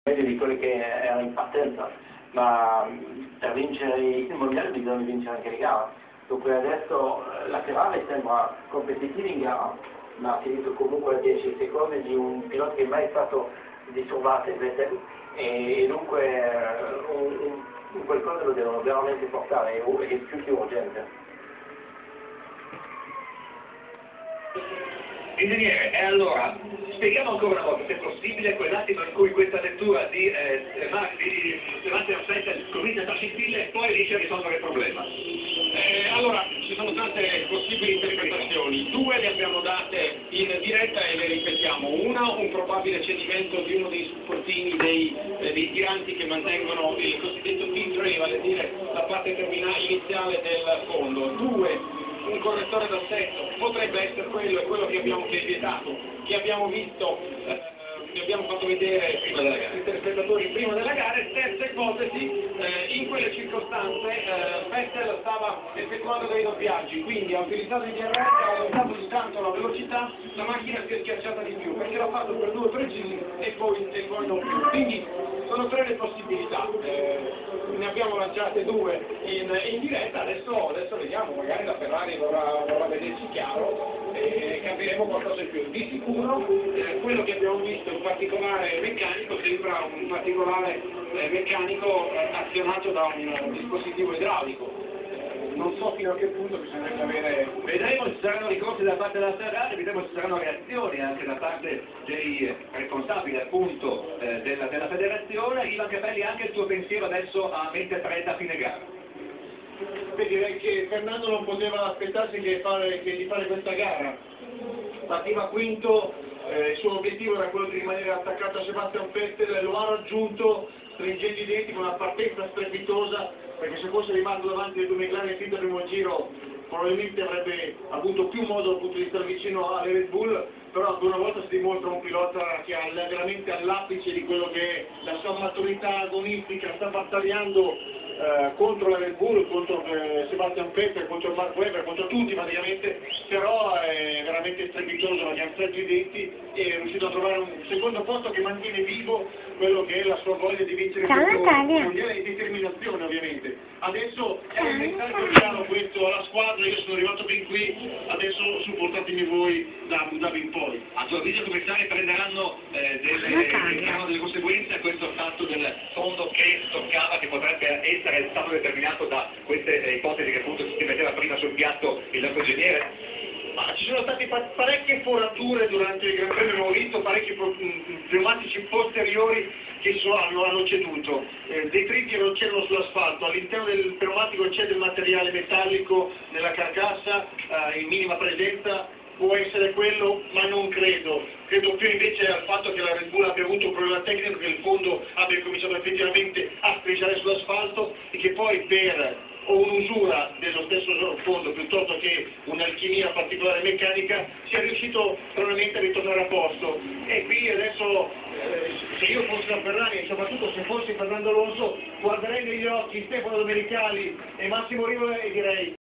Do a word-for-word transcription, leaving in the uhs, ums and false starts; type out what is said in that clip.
meglio di quelli che erano in partenza, ma per vincere il mondiale bisogna vincere anche le gare. Dunque adesso la Ferrari sembra competitiva in gara, ma ha finito comunque a dieci secondi di un pilota che mai è stato disturbato, Vettel, e dunque un, un, un qualcosa lo devono veramente portare, è più che urgente. Ingegnere, e allora spieghiamo ancora una volta, se è possibile, quell'attimo in cui questa lettura di, eh, di Sebastian Vettel comincia a scintille e poi riesce a risolvere il problema. Eh, allora, ci sono tante possibili interpretazioni, due le abbiamo date in diretta e le ripetiamo. Una, un probabile cedimento di uno dei supportini dei, eh, dei tiranti che mantengono il cosiddetto T tre, vale a dire la parte terminale iniziale del fondo. Due, un correttore d'assetto, potrebbe essere quello, è quello che abbiamo che è vietato, che abbiamo visto, eh, che abbiamo fatto vedere prima della gara, i telespettatori prima della gara. E terza ipotesi, eh, in quelle circostanze eh, Vettel stava effettuando dei doppiaggi, quindi ha utilizzato il D R S, ha aumentato di tanto la velocità, la macchina si è schiacciata di più, perché l'ha fatto per due o tre giri e poi, e poi non più. Quindi sono tre le possibilità, eh, ne abbiamo lanciate due in, in diretta, adesso, adesso vediamo, magari la Ferrari vorrà, vorrà vederci chiaro e capiremo qualcosa in più. Di sicuro eh, quello che abbiamo visto, in particolare meccanico, sembra un particolare eh, meccanico eh, azionato da un, un dispositivo idraulico. Non so fino a che punto bisognerebbe avere... Vedremo se ci saranno ricorsi da parte della Ferrari, vedremo se ci saranno reazioni anche da parte dei responsabili appunto eh, della, della federazione. Ivan Capelli, anche il tuo pensiero adesso a mente fredda a fine gara. Beh, direi che Fernando non poteva aspettarsi che, fare, che di fare questa gara. Partiva quinto, eh, il suo obiettivo era quello di rimanere attaccato a Sebastian Vettel, lo ha raggiunto stringendo i denti con una partenza strepitosa, perché se fosse rimasto davanti alle due McLaren fin dal primo giro probabilmente avrebbe avuto più modo appunto di stare vicino alle Red Bull, però ancora una volta si dimostra un pilota che è veramente all'apice di quello che è la sua maturità agonistica, sta battagliando eh, contro la Red Bull, contro eh, Sebastian Vettel, contro Mark Webber, contro tutti praticamente, però è veramente strepitoso, perché ha stretto i denti e è riuscito a trovare un secondo posto che mantiene vivo quello che è la sua voglia di vincere questo mondiale e determinazione ovviamente. Adesso è un messaggio chiaro questo alla squadra, io sono arrivato fin qui, adesso supportatemi voi da Abu Dhabi in poi. A tuo avviso i commissari prenderanno eh, delle, prenderanno delle conseguenze a questo fatto del fondo che toccava, che potrebbe essere stato determinato da queste eh, ipotesi che appunto si metteva prima sul piatto il nostro ingegnere? Ma ci sono state parecchie forature durante il Gran Premio, abbiamo visto parecchi pneumatici posteriori che so, hanno, hanno ceduto, eh, detriti non c'erano sull'asfalto, all'interno del pneumatico c'è del materiale metallico nella carcassa eh, in minima presenza, può essere quello, ma non credo, credo più invece al fatto che la Red Bull abbia avuto un problema tecnico, che il fondo abbia cominciato effettivamente a strisciare sull'asfalto e che poi per o un'usura dello stesso fondo piuttosto che un'alchimia particolare meccanica sia riuscito probabilmente a ritornare a posto. E qui adesso eh, se io fossi la Ferrari e soprattutto se fossi Fernando Alonso guarderei negli occhi Stefano Domenicali e Massimo Rivola e direi